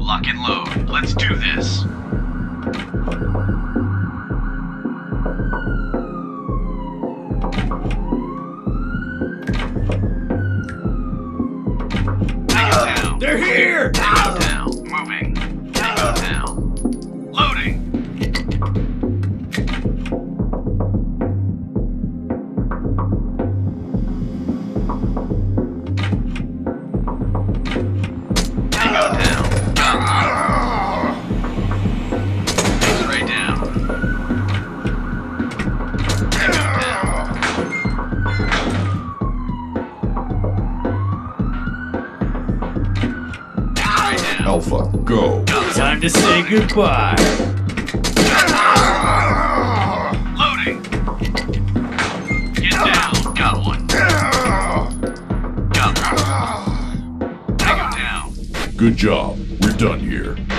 Lock and load. Let's do this. They're here! Tango down. Moving. Tango down. Loading. Tango down. X-ray down. Tango down. Alpha, go. Time to say goodbye. Loading. Get down. Got one. Got one. Tango down. Good job. We're done here.